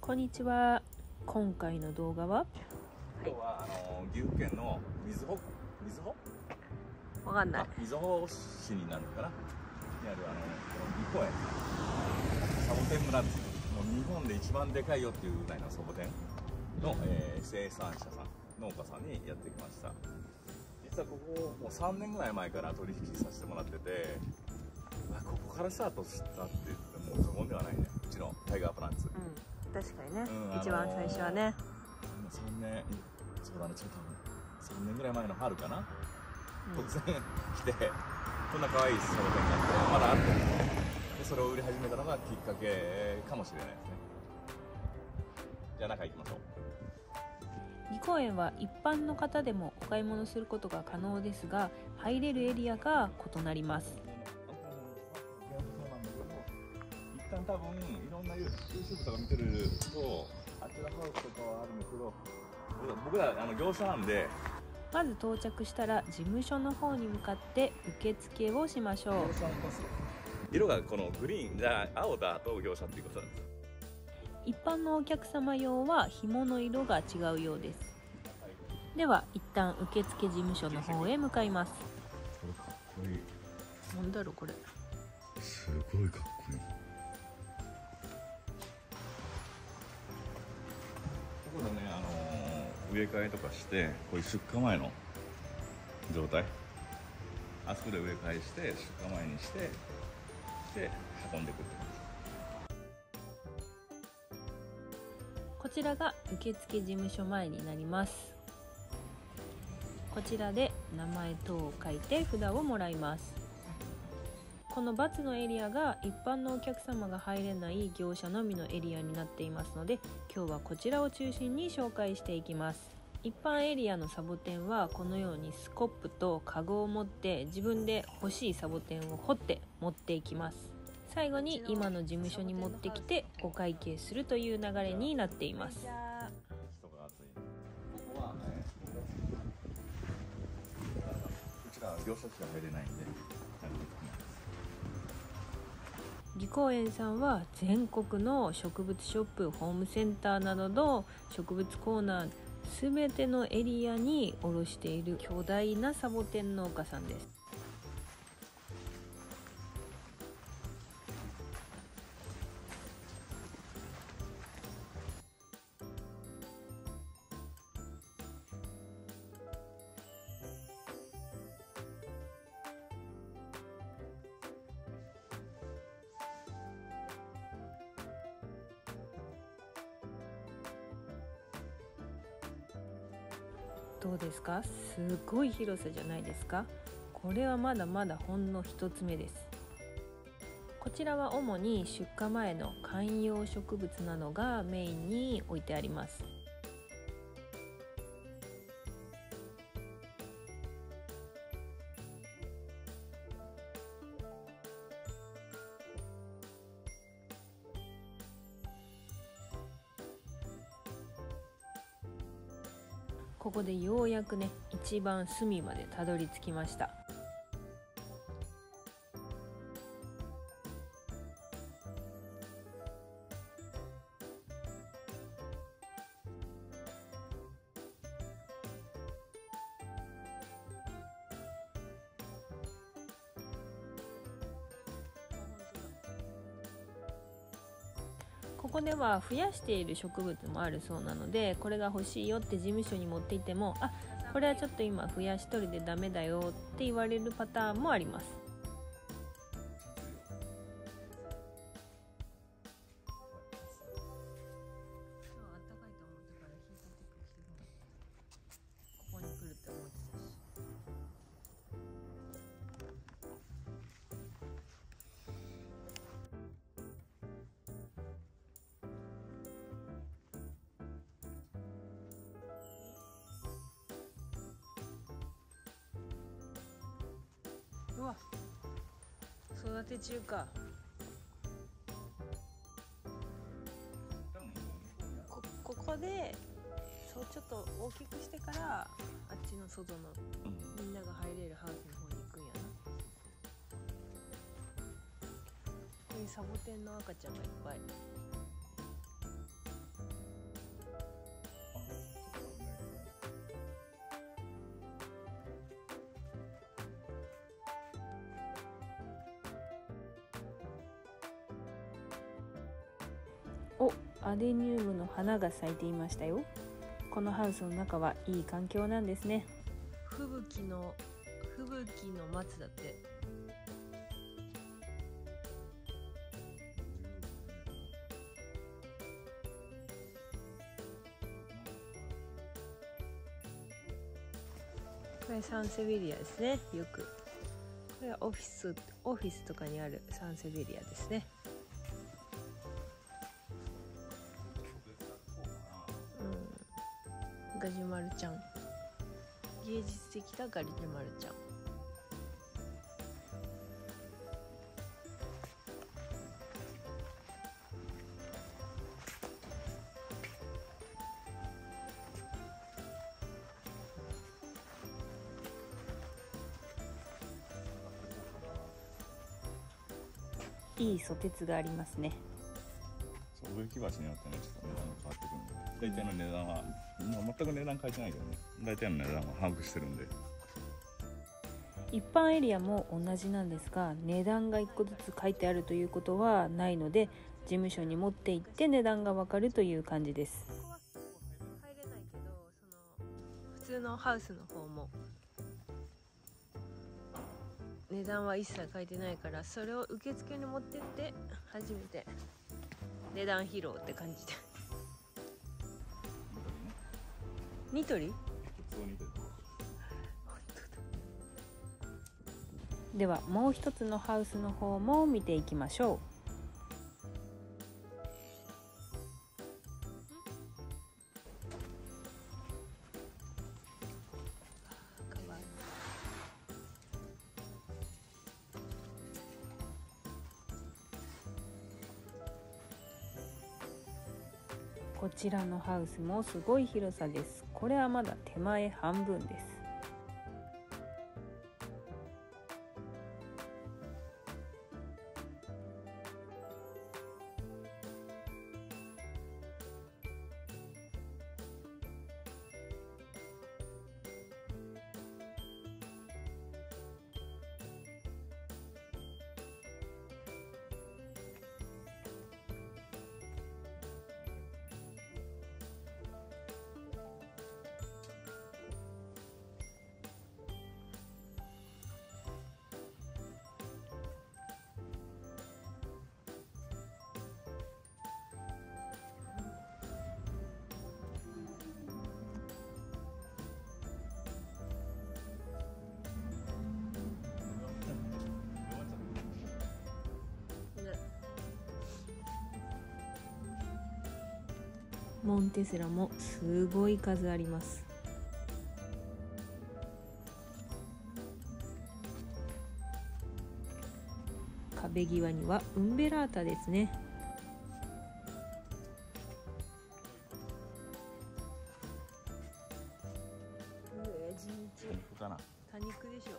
こんにちは。今回の動画は今日は岐阜県の瑞穂わかんない。 瑞穂市になるのかなにあるこの岐阜公園サボテン村ですね。もう日本で一番でかいよっていうぐらいのサボテンの、生産者さん農家さんにやってきました。実はここもう3年ぐらい前から取引させてもらってて、ここからスタートしたって言っても過言ではないね。うちのタイガープランツ、 確かにね、一番最初はね、 3年、そうだね、ちょっと3年ぐらい前の春かな、突然来て、こんな可愛いサボテンがあってまだあるで、それを売り始めたのがきっかけかもしれないですね。じゃあ中行きましょう。 岐公園は一般の方でもお買い物することが可能ですが、入れるエリアが異なります。 一旦多分いろんな YouTube とか見てると、あちらハウスとかはあるんですけど、僕ら業者なんで、 まず到着したら事務所の方に向かって受付をしましょう。 色がこのグリーンじゃ青だと業者っていうことなんです。 一般のお客様用は紐の色が違うようです。では一旦受付事務所の方へ向かいます。 これかっこいい。 なんだろうこれ。 すごいかっこいい。ここでね、植え替えとかして、こういう出荷前の状態、あそこで植え替えして出荷前にしてで運んでくる。 こちらが受付事務所前になります。こちらで名前等を書いて札をもらいます。この×のエリアが一般のお客様が入れない業者のみのエリアになっていますので、今日はこちらを中心に紹介していきます。一般エリアのサボテンはこのようにスコップとカゴを持って自分で欲しいサボテンを掘って持っていきます。最後に今の事務所に持ってきてお会計するという流れになっています。 人が暑い。ここは、うちらは業者しか入れないんで。 岐公園さんは全国の植物ショップ、ホームセンターなどの植物コーナー全てのエリアに卸している巨大なサボテン農家さんです。どうですか？すごい広さじゃないですか？これはまだまだほんの一つ目です。こちらは主に出荷前の観葉植物などがメインに置いてあります。ここでようやくね、一番隅までたどり着きました。ここでは増やしている植物もあるそうなので、これが欲しいよって事務所に持っていっても、これはちょっと今増やしとるでダメだよって言われるパターンもあります。ここに来るって思ってたし。うわ、育て中か。ここでそうちょっと大きくしてからあっちの外のみんなが入れるハウスの方に行くんやな。こういうサボテンの赤ちゃんがいっぱい。 アデニウムの花が咲いていましたよ。このハウスの中はいい環境なんですね。吹雪の松だって。これサンセベリアですね。よくこれはオフィスとかにあるサンセベリアですね。ガジュマルちゃん、芸術的なガジュマルちゃん。いいソテツがありますね。 そう、植木鉢によってね、ちょっと値段が変わってくるんで、大体の値段は、全く値段変えてないけどね、大体の値段は把握してるんで。 一般エリアも同じなんですが、値段が1個ずつ書いてあるということはないので、事務所に持って行って値段がわかるという感じです。ここは入れないけど、普通のハウスの方も値段は一切書いてないから、それを受付に持ってって初めて値段披露って感じで。ニトリ？ではもう一つのハウスの方も見ていきましょう。こちらのハウスもすごい広さです。これはまだ手前半分です。モンテスラもすごい数あります。壁際にはウンベラータですね。多肉でしょ。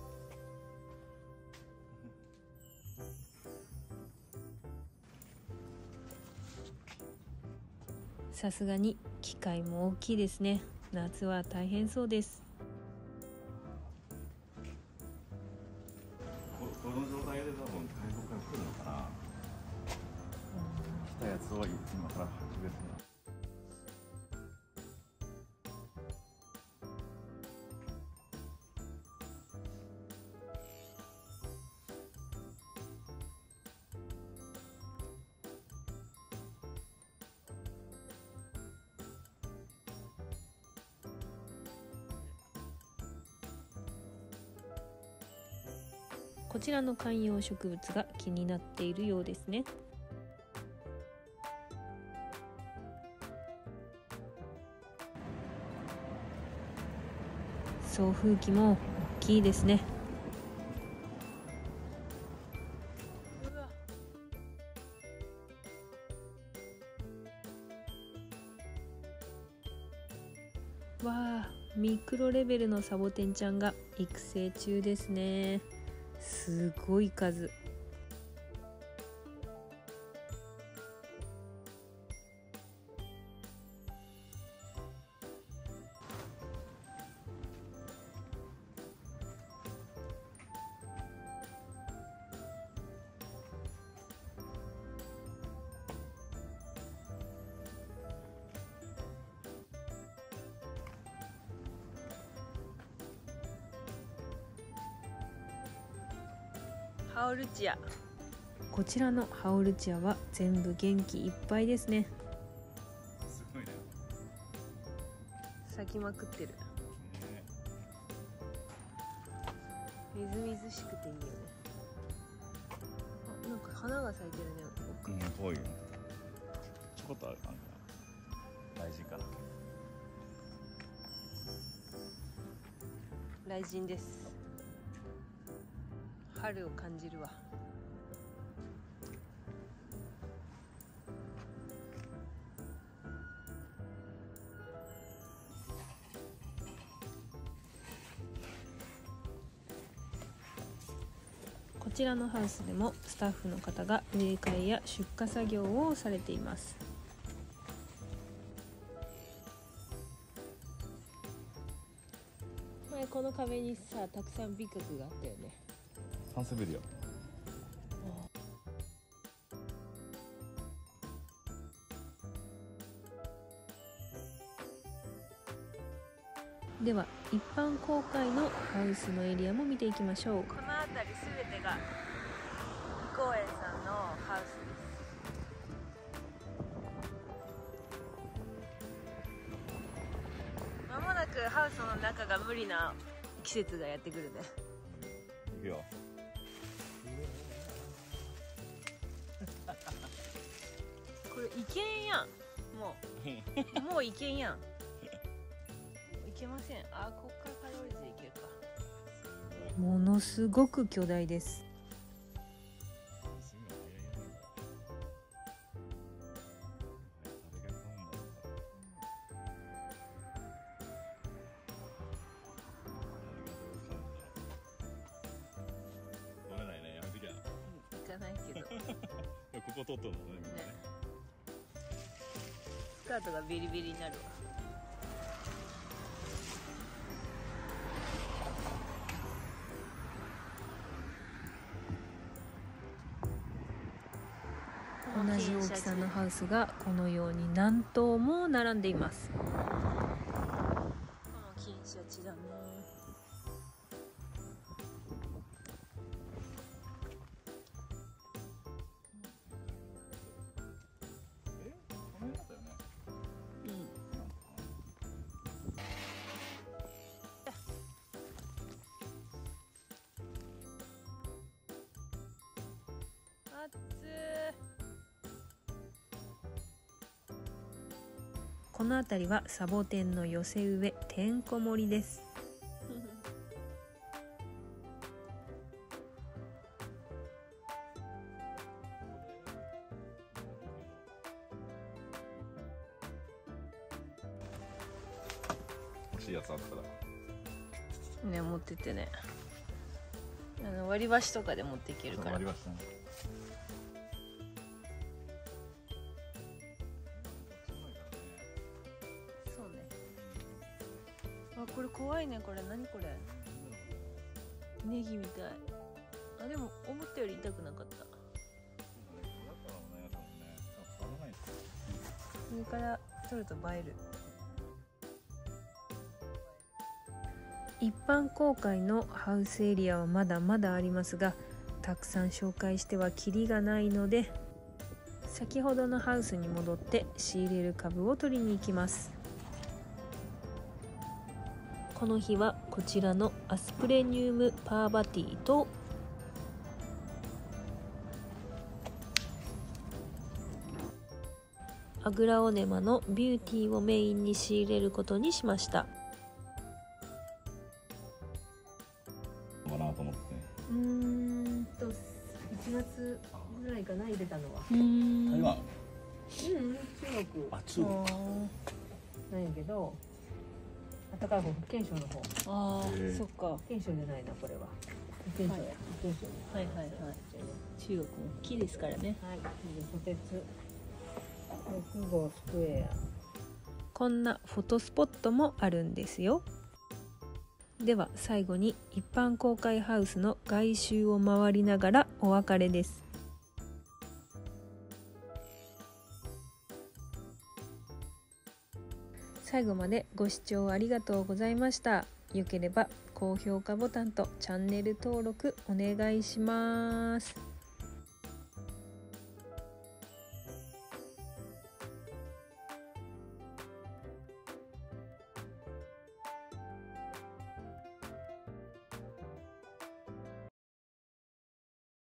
さすがに機械も大きいですね。夏は大変そうです。 この状態で多分外国から来るのかな。来たやつを今から運べるな。 こちらの観葉植物が気になっているようですね。送風機も大きいですね。わあ、ミクロレベルのサボテンちゃんが育成中ですね。すごい数。 ハオルチア。こちらのハオルチアは全部元気いっぱいですね。 すごいね。 咲きまくってる。みずみずしくていいよね。あ、なんか花が咲いてるね。 うん、可愛いよ。ちょこっとあるかな。大事かな。 雷神です。春を感じるわ。こちらのハウスでもスタッフの方が植え替えや出荷作業をされています。前この壁にさ、たくさん美角があったよね。 サンセベリア。 では一般公開のハウスのエリアも見ていきましょう。この辺りすべてが美公園さんのハウスです。まもなくハウスの中が無理な季節がやってくるね。 いくよ。 これいけんやん。もういけんやん。いけません。あ、こっからパローリズいけるか。ものすごく巨大です。 飲めないね、やめときゃ。 行かないけど。 ここ通ったのね、みんなね。 スカートがビリビリになるわ。同じ大きさのハウスがこのように何棟も並んでいます。この金シャチだね。 この辺だったよね。 うん。暑い。この辺りはサボテンの寄せ植えてんこ盛りです。 欲しいやつあったら。 ね、持ってってね。割り箸とかで持っていけるから。 割り箸ね。 そうね。あ、これ怖いね。これ何これ。ネギみたい。あ、でも思ったより痛くなかった。上から撮ると映える。一般公開のハウスエリアはまだまだありますが、たくさん紹介してはキリがないので、先ほどのハウスに戻って仕入れる株を取りに行きます。この日はこちらのアスプレニウムパーバティとアグラオネマのビューティーをメインに仕入れることにしました。 かなと思って。 1月ぐらいかな、入れたのは。 台湾。 中国。 あ、中国。 なんやけど、あったかい方、福建省の方。ああ、そっか。福建省じゃないな、これは。福建省や。福建省。はいはいはい。中国も大きいですからね。はい。ソテツ。6号スクエア。こんなフォトスポットもあるんですよ。では最後に一般公開ハウスの外周を回りながらお別れです。最後までご視聴ありがとうございました。 よければ高評価ボタンとチャンネル登録お願いします。